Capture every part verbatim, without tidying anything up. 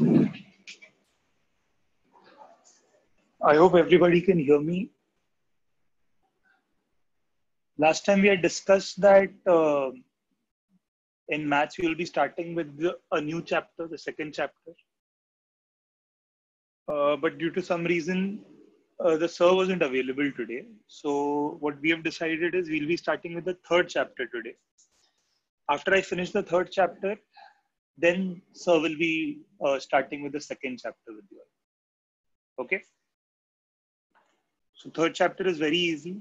I hope everybody can hear me. Last time we had discussed that uh, in maths we will be starting with the, a new chapter, the second chapter. Uh, but due to some reason, uh, the sir wasn't available today. So what we have decided is we'll be starting with the third chapter today. After I finish the third chapter, then sir will be uh, starting with the second chapter with you all. Okay? So third chapter is very easy.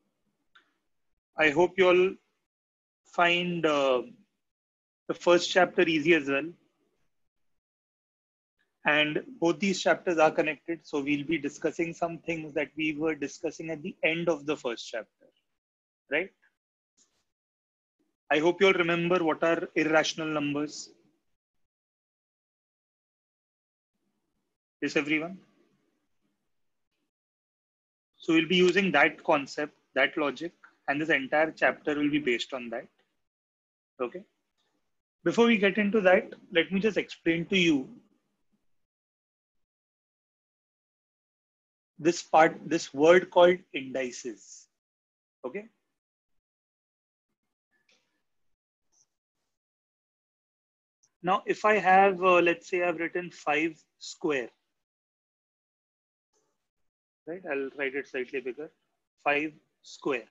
I hope you all find uh, the first chapter easy as well. And both these chapters are connected. So we'll be discussing some things that we were discussing at the end of the first chapter, right? I hope you all remember what are irrational numbers. Yes, everyone? So we'll be using that concept, that logic, and this entire chapter will be based on that. Okay. Before we get into that, let me just explain to you this part, this word called indices. Okay. Now, if I have, uh, let's say I've written five square, right? I'll write it slightly bigger, five square.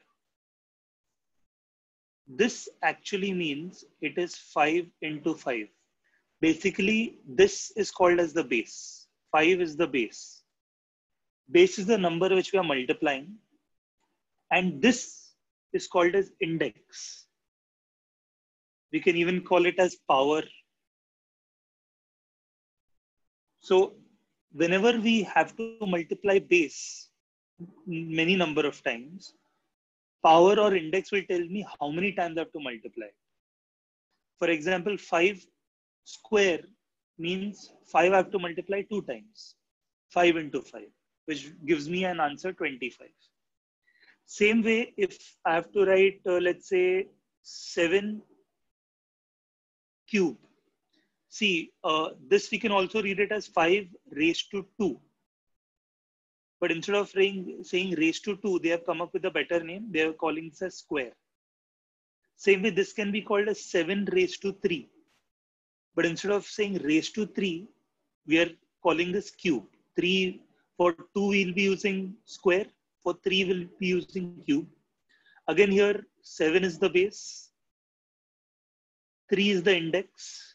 This actually means it is five into five. Basically, this is called as the base. five is the base. Base is the number which we are multiplying. And this is called as index. We can even call it as power. So whenever we have to multiply base many number of times, power or index will tell me how many times I have to multiply. For example, five square means five I have to multiply two times. five into five, which gives me an answer twenty-five. Same way, if I have to write, uh, let's say, seven cube. See, uh, this we can also read it as five raised to two. But instead of saying, saying raised to two, they have come up with a better name. They are calling this a square. Same way, this can be called as seven raised to three. But instead of saying raised to three, we are calling this cube. three, for two, we'll be using square. For three, we'll be using cube. Again here, seven is the base. three is the index.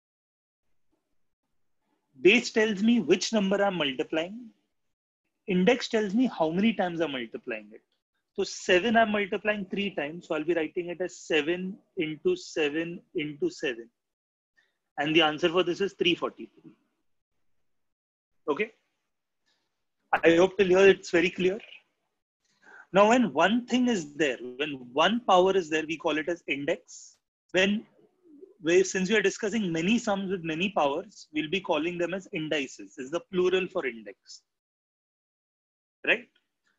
Base tells me which number I'm multiplying. Index tells me how many times I'm multiplying it. So seven I'm multiplying three times. So I'll be writing it as seven into seven into seven. And the answer for this is three forty-three. Okay. I hope till here it's very clear. Now, when one thing is there, when one power is there, we call it as index. When, where, since we are discussing many sums with many powers, we'll be calling them as indices. This is the plural for index. Right?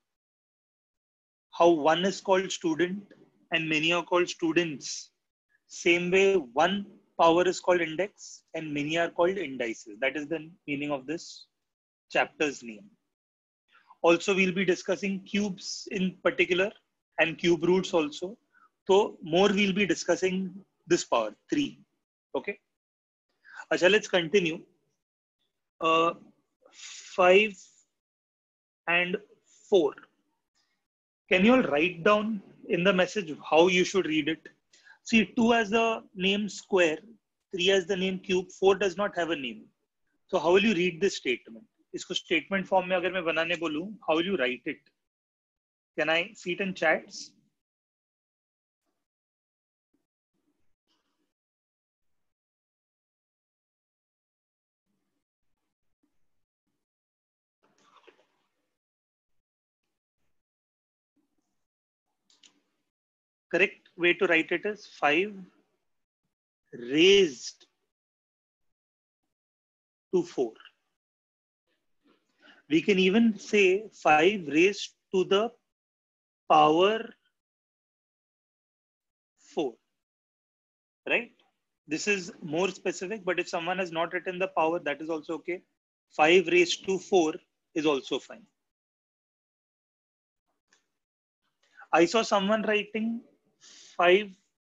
How one is called student and many are called students. Same way, one power is called index and many are called indices. That is the meaning of this chapter's name. Also, we'll be discussing cubes in particular and cube roots also. So more we'll be discussing this power, three. Okay. Achha, let's continue. Uh, five and four. Can you all write down in the message how you should read it? See, two has the name square, three has the name cube, four does not have a name. So how will you read this statement? इसको statement form में अगर मैं बनाने बोलूं, how will you write it? Can I see it in chats? Correct way to write it is five raised to four. We can even say five raised to the power four, right? This is more specific, but if someone has not written the power, that is also okay. five raised to four is also fine. I saw someone writing five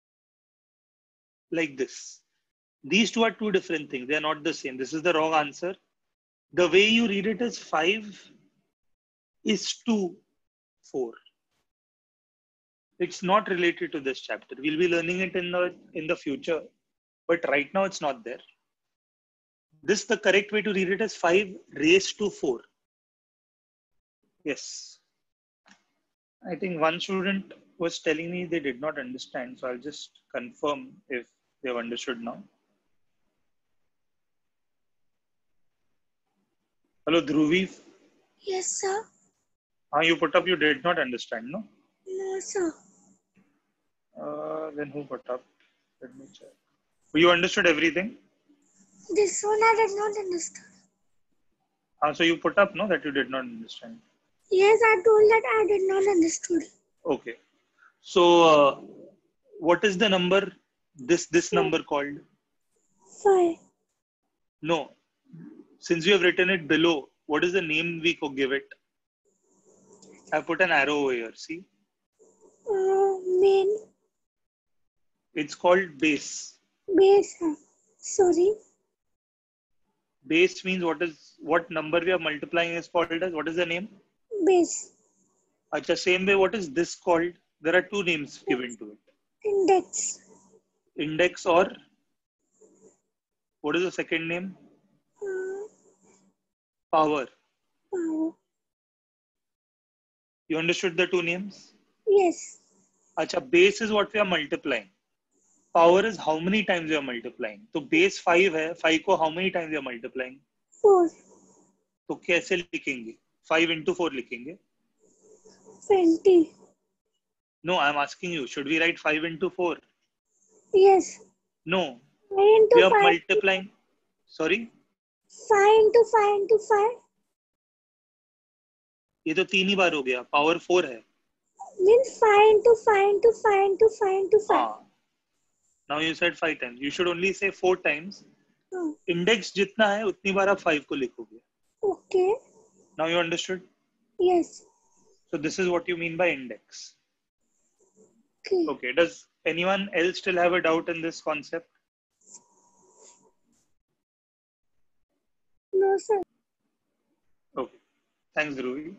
like this. These two are two different things. They are not the same. This is the wrong answer. The way you read it is five is to four. It's not related to this chapter. We'll be learning it in the in the future, but right now it's not there. This, the correct way to read it is five raised to four. Yes. I think one student was telling me they did not understand. So I'll just confirm if they've understood now. Hello, Dhruvi. Yes, sir. Ah, you put up, you did not understand, no? No, sir. Uh, then who put up? Let me check. You understood everything? This one I did not understand. Ah, so you put up, no, that you did not understand. Yes, I told that I did not understood. Okay. So, uh, what is the number, this, this number called? Five. No. Since you have written it below, what is the name we could give it? I put an arrow over here, see? Uh, main. It's called base. Base. Sorry. Base means what is, what number we are multiplying is called as, what is the name? Base. Achha, same way, what is this called? There are two names given to it. Index. Index or, what is the second name? Uh, Power. power. You understood the two names? Yes. Achha, base is what we are multiplying. Power is how many times we are multiplying. So base five है, five को how many times we are multiplying? Four. तो कैसे लिखेंगे? Five into four लिखेंगे? Twenty. No, I'm asking you. Should we write five into four? Yes. No. Five into We are five. multiplying. Sorry? Five into five into five. ये तो तीन ही बार हो गया. Power four है. Means five into five into five into five into five. हाँ. Now you said five times. You should only say four times. Oh. Index जितना है उतनी बार आप five को लिखोगे. Okay. Now you understood? Yes. So this is what you mean by index. Okay. Okay. Does anyone else still have a doubt in this concept? No, sir. Okay. Thanks, Dhruvi.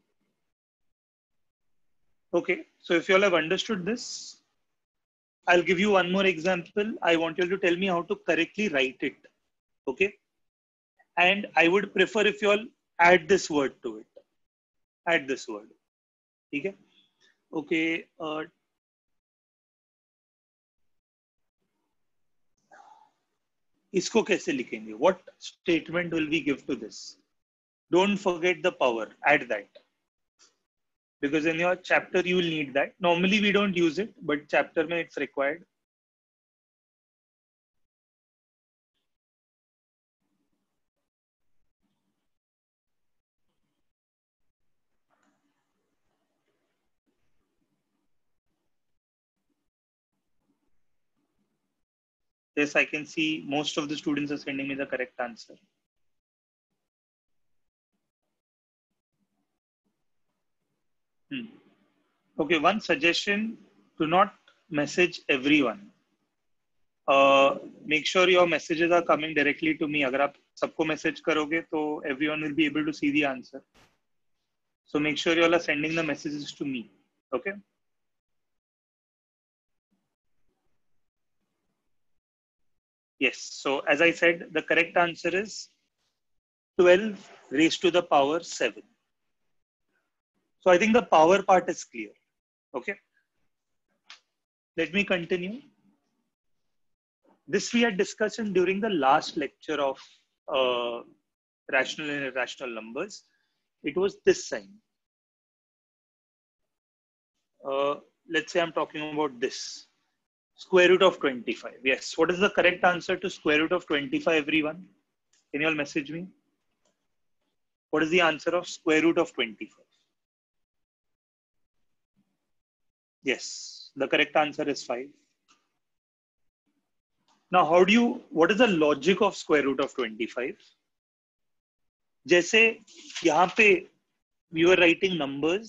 Okay. So if you all have understood this, I'll give you one more example. I want you all to tell me how to correctly write it. Okay. And I would prefer if you all add this word to it. Add this word. Okay. Okay. Uh, इसको कैसे लिखेंगे? What statement will we give to this? Don't forget the power. Add that. Because in your chapter, you will need that. Normally, we don't use it, but chapter mein it's required. Yes, I can see most of the students are sending me the correct answer. Hmm. Okay, one suggestion, do not message everyone. Uh, make sure your messages are coming directly to me. अगर आप सबको message करोगे तो everyone will be able to see the answer. So make sure you all are sending the messages to me. Okay. Yes. So as I said, the correct answer is twelve raised to the power seven. So I think the power part is clear. Okay. Let me continue. This we had discussed during the last lecture of uh, rational and irrational numbers. It was this sign. Uh, let's say I'm talking about this. Square root of twenty-five. Yes. What is the correct answer to square root of twenty-five, everyone? Can you all message me? What is the answer of square root of twenty-five? Yes. The correct answer is five. Now, how do you, what is the logic of square root of twenty-five? जैसे यहाँ पे we were writing numbers.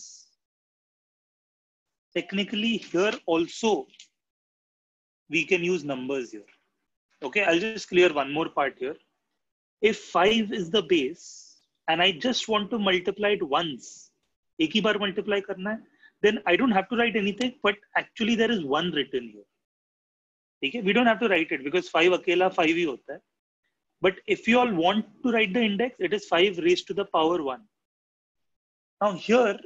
Technically, here also we can use numbers here. Okay, I'll just clear one more part here. If five is the base and I just want to multiply it once, एक ही बार multiply करना है, then I don't have to write anything, but actually there is one written here. Okay, we don't have to write it because five अकेला five ही होता है. But if you all want to write the index, it is five raised to the power one. Now here,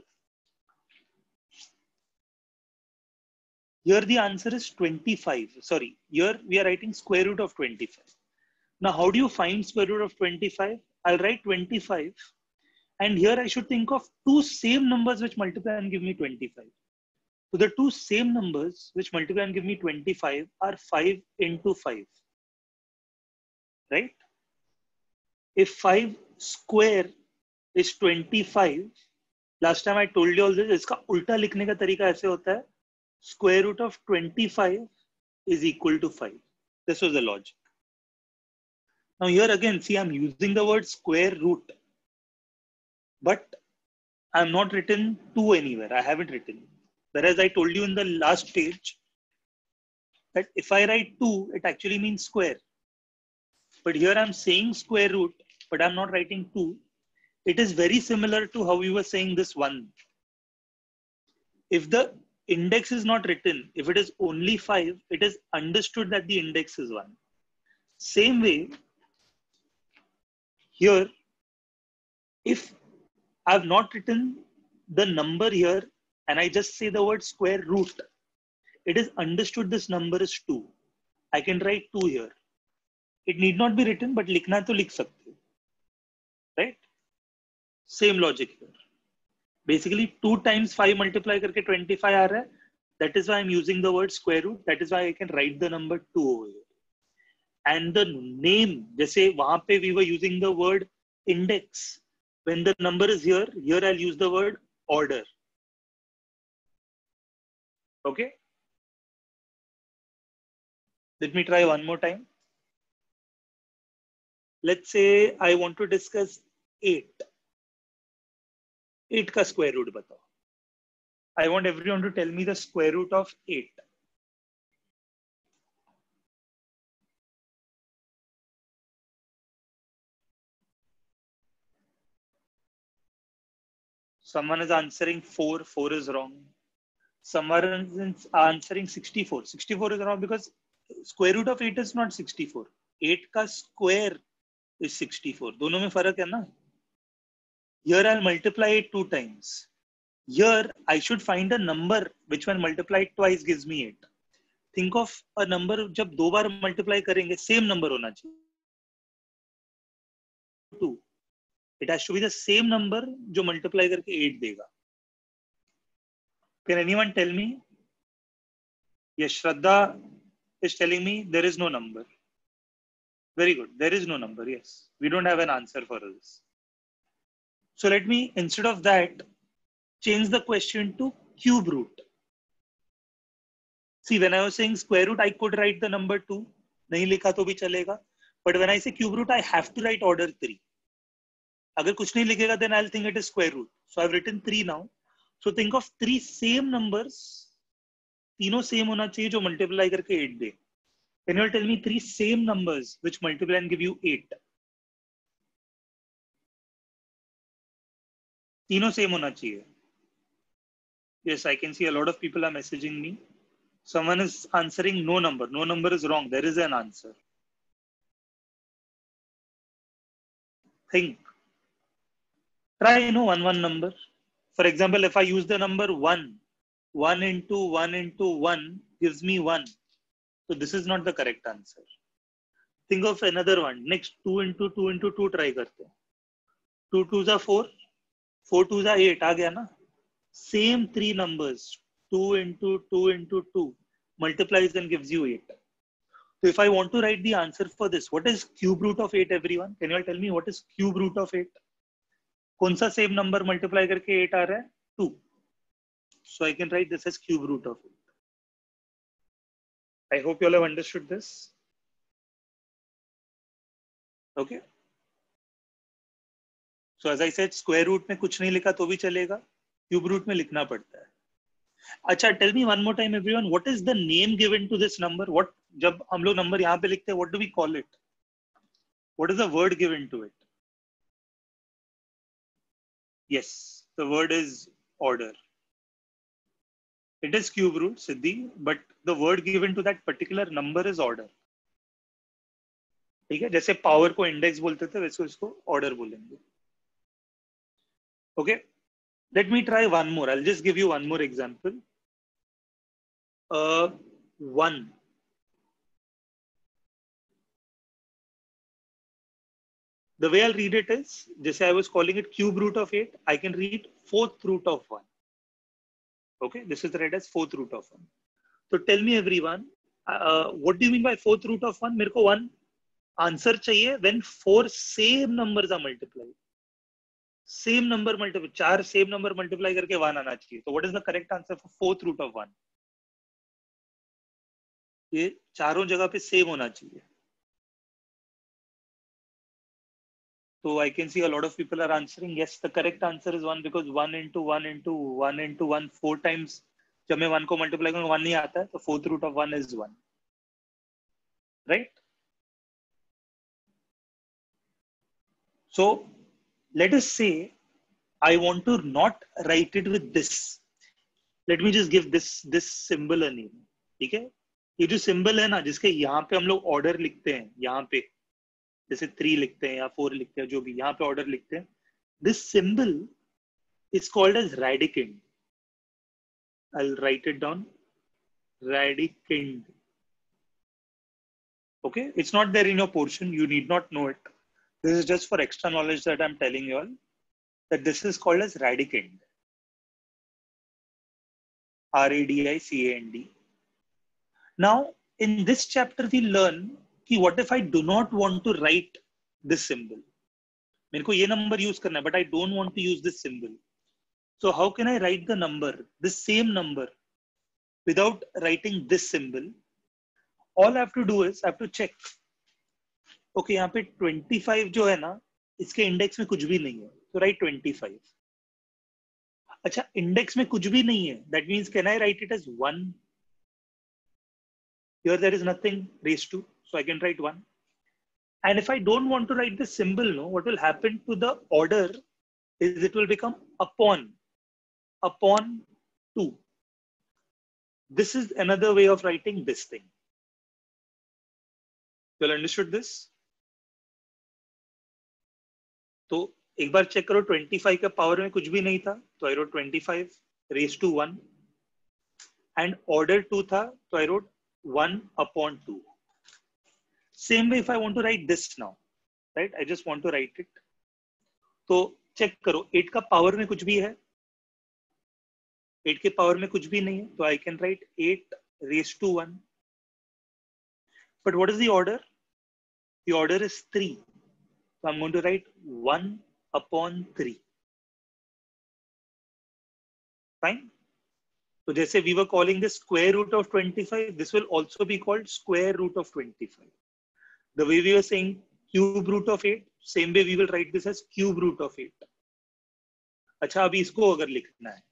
here the answer is twenty-five. Sorry, here we are writing square root of twenty-five. Now, how do you find square root of twenty-five? I'll write twenty-five. And here I should think of two same numbers which multiply and give me twenty-five. So the two same numbers which multiply and give me twenty-five are five into five. Right? If five square is twenty-five, last time I told you all this, इसका उल्टा लिखने का तरीका ऐसे होता है, square root of twenty-five is equal to five. This was the logic. Now here again, see, I'm using the word square root, but I'm not written two anywhere. I haven't written. Whereas I told you in the last page that if I write two, it actually means square. But here I'm saying square root, but I'm not writing two. It is very similar to how we were saying this one. If the index is not written, if it is only five, it is understood that the index is one. Same way, here, if I've not written the number here and I just say the word square root, it is understood this number is two. I can write two here. It need not be written, but likhna to likh sakte ho. Right? Same logic here. Basically, two times five multiply karke twenty-five aa raha hai. That is why I'm using the word square root. That is why I can write the number two over here. And the name, जैसे वहां पे we were using the word index. When the number is here, here I'll use the word order. Okay? Let me try one more time. Let's say I want to discuss eight. eight का square root बताओ. I want everyone to tell me the square root of eight. Someone is answering four, four is wrong. Someone is answering sixty-four. sixty-four is wrong because square root of eight is not sixty-four. eight का square is sixty-four. दोनों में फर्क है ना? Here I'll multiply it two times. Here I should find a number which when multiplied twice gives me eight. Think of a number जब दो बार multiply करेंगे same number होना चाहिए. two. It has to be the same number जो multiply करके eight देगा. Can anyone tell me? Yes, Shraddha is telling me there is no number. Very good. There is no number. Yes. We don't have an answer for this. So let me, instead of that, change the question to cube root. See, when I was saying square root, I could write the number two. नहीं लिखा तो भी चलेगा. But when I say cube root, I have to write order three. अगर कुछ नहीं लिखेगा, then I'll think it is square root. So I've written three now. So think of three same numbers. तीनों same होना चाहिए जो multiply करके eight they. Can you tell me three same numbers which multiply and give you eight? तीनों same होना चाहिए. Yes, I can see a lot of people are messaging me. Someone is answering no number. No number is wrong. There is an answer. Think. Try, you know, one, one number. For example, if I use the number one, one into one into one gives me one. So this is not the correct answer. Think of another one. Next, two into two into two try karte. two twos are four. four twos are eight. Aa gaya na? Same three numbers. two into two into two multiplies and gives you eight. So if I want to write the answer for this, what is cube root of eight, everyone? Can you all tell me what is cube root of eight? कौन सा same number multiply करके eight आ रहा है? two. So I can write this as cube root of eight. I hope you all have understood this. Okay. So as I said, square root में कुछ नहीं लिखा तो भी चलेगा, cube root में लिखना पड़ता है. अच्छा, tell me one more time everyone, what is the name given to this number? What, जब हम लोग नंबर यहाँ पे लिखते हैं, what do we call it? What is the word given to it? Yes, the word is order. It is cube root, Siddhi, but the word given to that particular number is order. ठीक है, जैसे power को index बोलते थे वैसे उसको order बोलेंगे. Okay, let me try one more. I'll just give you one more example. Uh, one. The way I'll read it is, just I was calling it cube root of eight, I can read fourth root of one. Okay, this is read as fourth root of one. So tell me everyone, uh, what do you mean by fourth root of one? मेरे को one answer चाहिए when four same numbers are multiplied. Same number multiply, चार same number multiply करके one आना चाहिए. So what is the correct answer for fourth root of one? ये चारों जगह पे same होना चाहिए. So I can see a lot of people are answering yes. The correct answer is one because one into one into one into one four times. जब मैं one को multiply करूँगा one नहीं आता है, तो fourth root of one is one, right? So let us say I want to not write it with this. Let me just give this this symbol a name. ठीक है? ये जो symbol है ना, जिसके यहाँ पे हम लोग order लिखते हैं, यहाँ पे जैसे three लिखते हैं या four लिखते हैं, जो भी यहाँ पे order लिखते हैं, this symbol is called as radicand. I'll write it down. Radicand. Okay, it's not there in your portion. You need not know it. This is just for extra knowledge that I'm telling you all, that this is called as radicand. R A D I C A N D. Now, in this chapter, we learn कि what if I do not want to write this symbol? मेरे को ये number use करना है, but I don't want to use this symbol. So how can I write the number, the same number, without writing this symbol? All I have to do is I have to check. Okay, यहाँ पे twenty-five जो है ना, इसके index में कुछ भी नहीं है, तो write twenty-five. अच्छा, index में कुछ भी नहीं है. That means can I write it as one? Here there is nothing raised to, so I can write one. And if I don't want to write the symbol, no, what will happen to the order is it will become upon, upon two. This is another way of writing this thing. You all understood this? तो एक बार check करो, twenty-five का power में कुछ भी नहीं था, तो I wrote twenty-five raised to one. And order two था, तो I wrote one upon two. Same way if I want to write this now, right? I just want to write it. तो check करो, eight का power में कुछ भी है, eight के पावर में कुछ भी नहीं है, तो I can write eight raised to one. But what is the order? The order is three. So I'm going to write one upon three. Fine? So जैसे we were calling this square root of twenty-five, this will also be called square root of twenty-five. The way we were saying cube root of eight, same way we will write this as cube root of eight. अच्छा, अभी इसको अगर लिखना है,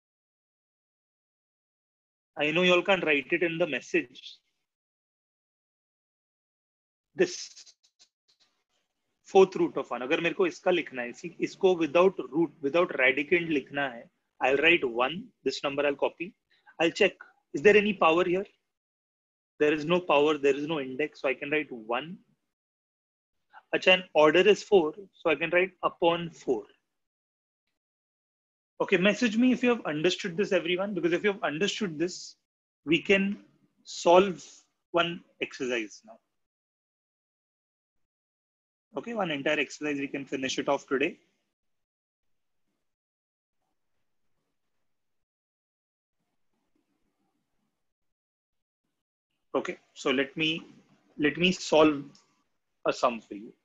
I know you all can't write it in the message. This fourth root of one. अगर मेरे को इसका लिखना है, इसी इसको without root, without radicand लिखना है, I'll write one. This number I'll copy. I'll check. Is there any power here? There is no power. There is no index. So I can write one. Achha, and order is four. So I can write upon four. Okay, message me if you have understood this, everyone. Because if you have understood this, we can solve one exercise now. Okay, one entire exercise. We can finish it off today. Okay, so let me let me solve a sum for you.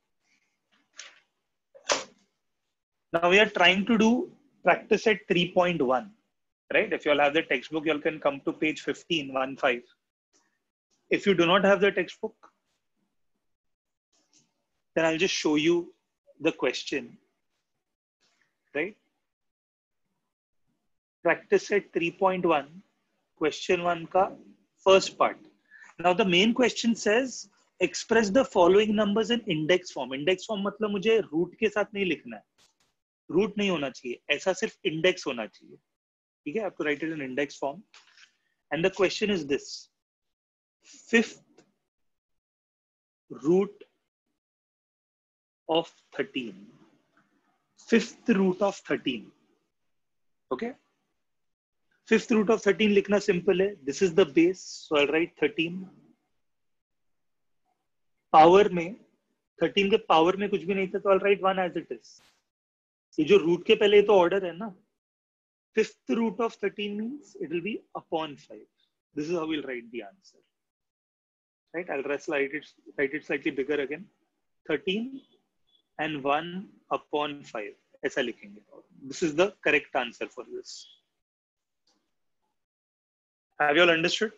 Now we are trying to do practice at three point one, right? If you all have the textbook, you all can come to page fifteen, one five. If you do not have the textbook, then I'll just show you the question, right? Practice set three point one, question one ka first part. Now the main question says, express the following numbers in index form. Index form मतलब मुझे root के साथ नहीं लिखना है. Root नहीं होना चाहिए. ऐसा सिर्फ index होना चाहिए. ठीक है? आपको write it in index form. And the question is this. Fifth root of thirteen. Fifth root of thirteen. Okay? Fifth root of thirteen लिखना simple है. This is the base. So I'll write thirteen. Power में thirteen के power में कुछ भी नहीं था, तो I'll write one as it is. ये जो root के पहले तो order है ना. Fifth root of thirteen means it will be upon five. This is how we'll write the answer. Right? I'll write it, write it slightly bigger again. thirteen and one upon five. ऐसा लिखेंगे. This is the correct answer for this. Have you all understood?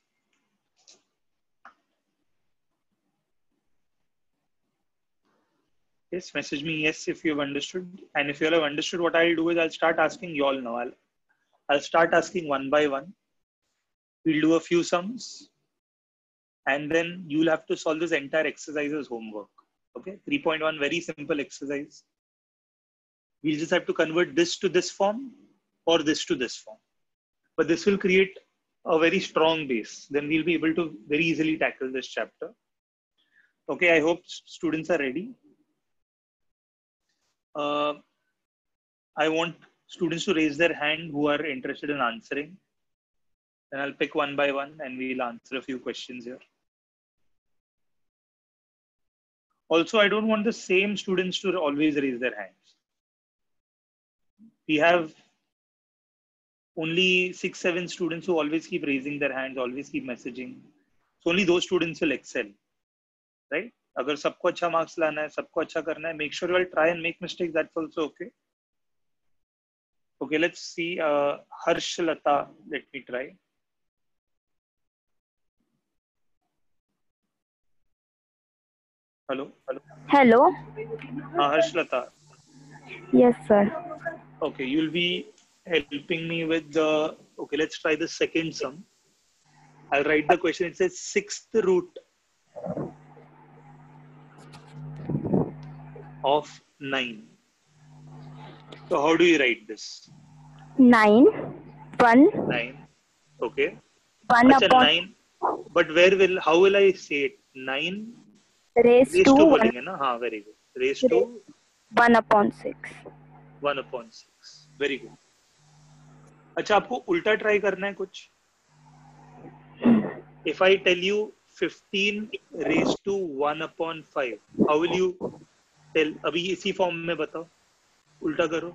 Yes, message me yes if you've understood. And if you all have understood, what I'll do is I'll start asking you all now. I'll, I'll start asking one by one. We'll do a few sums. And then you'll have to solve this entire exercise as homework. Okay, three point one, very simple exercise. We'll just have to convert this to this form or this to this form. But this will create a very strong base. Then we'll be able to very easily tackle this chapter. Okay, I hope students are ready. Uh, I want students to raise their hand who are interested in answering. Then I'll pick one by one and we'll answer a few questions here. Also, I don't want the same students to always raise their hands. We have only six, seven students who always keep raising their hands, always keep messaging. So only those students will excel, right? अगर सबको अच्छा marks लाना है, सबको अच्छा करना है, make sure you all try and make mistakes. That's also okay. Okay, let's see. Uh, Harshlata, let me try. Hello, hello. Hello. Uh, Harshlata. Yes, sir. Okay, you'll be helping me with the. Okay, let's try the second sum. I'll write the question. It says sixth root of nine. So how do you write this? Nine. One. Nine. Okay. One Achha, upon nine. But where will? How will I say it? Nine. raised Raised to to one, बोलेंगे ना? हाँ, very good. Raised to one upon six. one upon six. Very good. अच्छा, आपको उल्टा try करना है कुछ? If I tell you fifteen raised to one upon five, how will you tell? अभी इसी फॉर्म में बताओ. उल्टा करो.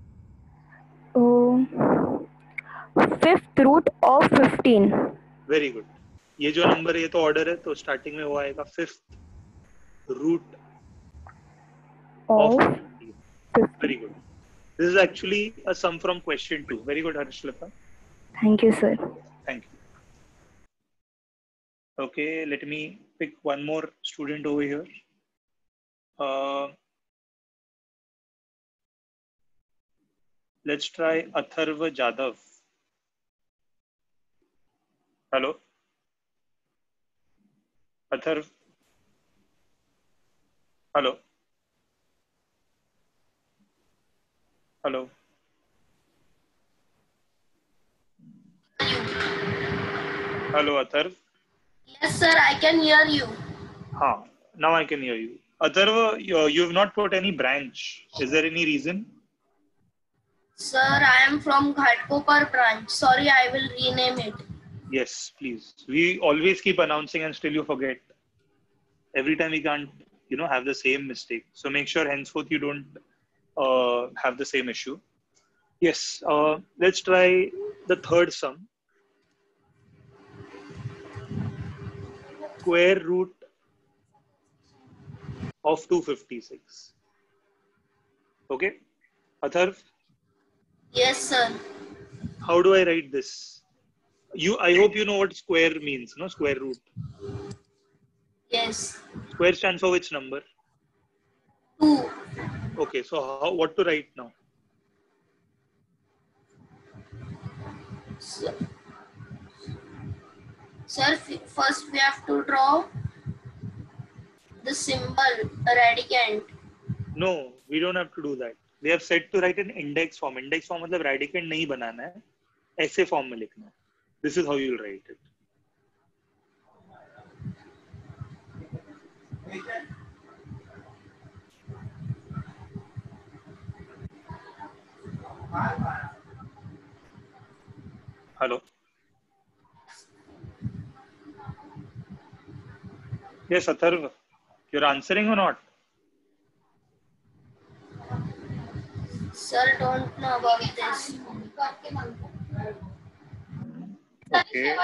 Oh, fifth root of fifteen. Very good. ये जो नंबर है ये तो ऑर्डर है, तो स्टार्टिंग में वो आएगा fifth root Of of fifteen. very good. This is actually a sum from question two. Very good, Harshlata. Thank you, sir. Thank you. Okay, let me pick one more student over here. Uh, let's try Atharva Jadhav. Hello? Atharv? Hello? Hello? Hello, Atharv? Yes, sir, I can hear you. Huh. Now I can hear you. Atharva, you, you have not put any branch. Is there any reason? Sir, I am from Ghatkopar branch. Sorry, I will rename it. Yes, please. We always keep announcing and still you forget. Every time we can't, you know, have the same mistake. So make sure henceforth you don't uh, have the same issue. Yes, uh, let's try the third sum. Square root of two hundred fifty-six. Okay, Atharv? Yes, sir. How do I write this? You, I hope you know what square means, no? Square root. Yes. Square stands for which number? Okay, so how, what to write now? Sir, sir, f- first we have to draw the symbol, a radicand. No, we don't have to do that. We have said to write an index form. Index form मतलब radicand नहीं बनाना है, ऐसे form में लिखना है. This is how you'll write it. Hello. Yes, Atharv, you're answering or not? Sir, don't know about this. Okay.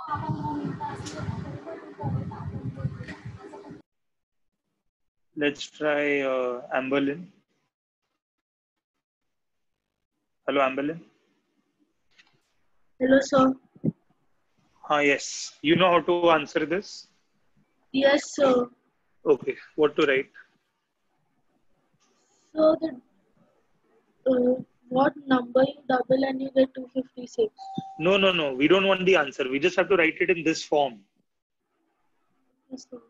Let's try uh, Amberlin. Hello, Amberlin. Hello, sir. Ah, yes. You know how to answer this? Yes, sir. Okay. What to write? So the uh, what number you double and you get two fifty-six. No, no, no. We don't want the answer. We just have to write it in this form. Yes, sir.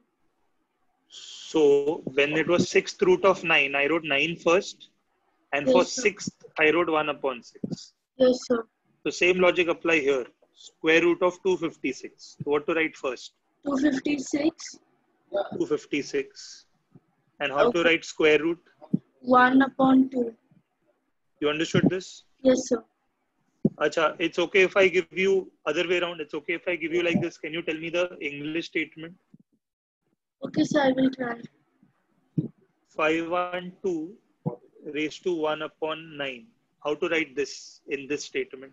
So when it was sixth root of nine, I wrote nine first. And for Yes, sir. sixth, I wrote one upon six. Yes, sir. So same logic apply here. Square root of two fifty-six. So what to write first? two fifty-six. two fifty-six. And how to Okay. write square root? one upon two. You understood this? Yes, sir. Acha, it's okay if I give you other way around. It's okay if I give you like this. Can you tell me the English statement? Okay, sir. I will try. five hundred twelve raised to one upon nine. How to write this in this statement?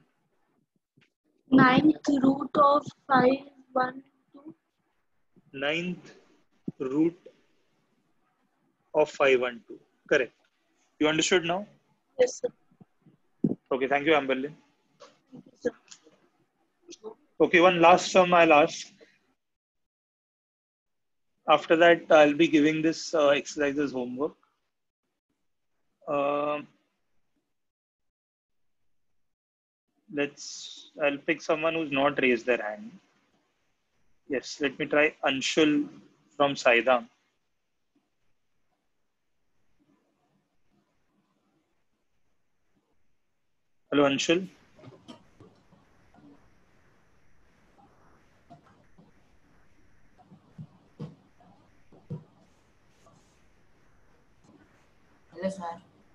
Ninth root of five one two. Ninth root of five hundred twelve. Correct. You understood now? Yes, sir. Okay, thank you, Amberlin. Thank you, sir. Okay, one last sum I'll ask. After that, I'll be giving this uh, exercise as homework. Uh, let's, I'll pick someone who's not raised their hand. Yes, let me try Anshul from Saidam. Hello, Anshul. Hello, sir.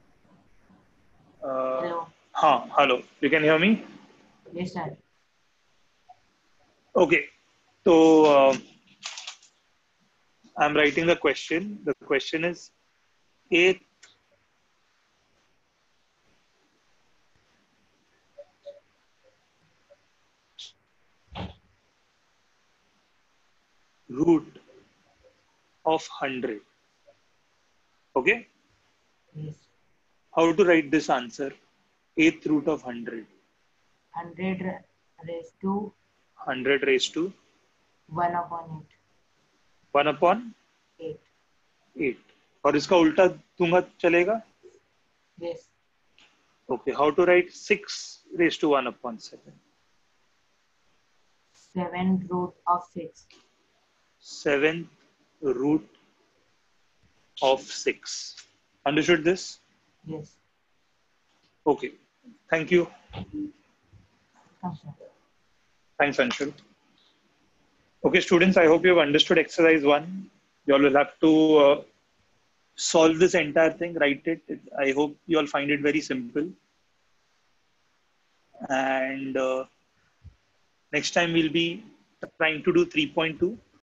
Uh, Hello. huh, hello. You can hear me? Yes, sir. Okay. So, uh, I'm writing the question. The question is eighth root of one hundred. Okay. Yes. How to write this answer? Eighth root of one hundred. one hundred raised to one hundred raised to one upon eight. one upon eight. eight. और इसका उल्टा दूंगा चलेगा? Yes. Okay. How to write six raised to one upon seven? seventh root of six. Seventh root of six. Understood this? Yes. Okay. Thank you. Come, sir. Thanks, Anshul. Okay, students, I hope you have understood exercise one. You all will have to uh, solve this entire thing, write it. it. I hope you all find it very simple. And uh, next time we'll be trying to do three point two.